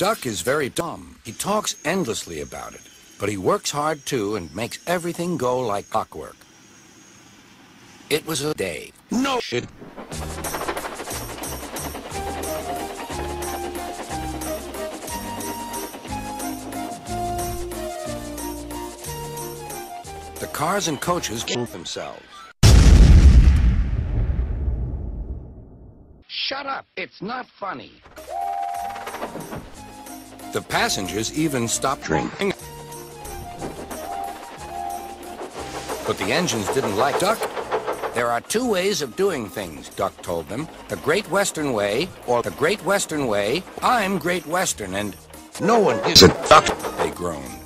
Duck is very dumb. He talks endlessly about it, but he works hard too and makes everything go like clockwork. It was a day. No shit. The cars and coaches killed themselves. Shut up! It's not funny. The passengers even stopped drinking. But the engines didn't like Duck. There are two ways of doing things, Duck told them. The Great Western Way or the Great Western Way. I'm Great Western and no one gives a duck, they groaned.